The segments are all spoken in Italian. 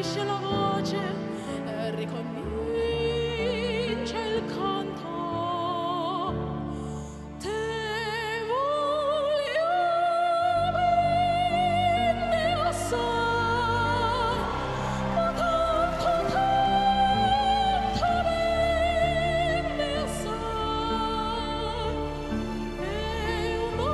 unisce la voce e ricomincia il canto. Te voglio bene assai, ma tanto, tanto bene assai. È una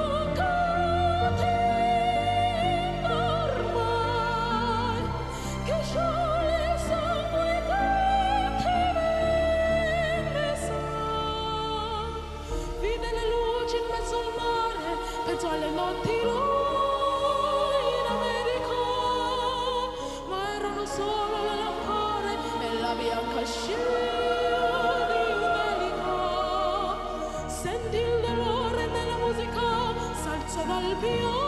catena ormai che scioglie il sangue che te bene sai. Vide le luci in mezzo al mare, pensò alle notti lui in America, ma erano solo le lampade e la bianca scia di un'elica. Sentì il dolore nella musica, s'alzò dal piano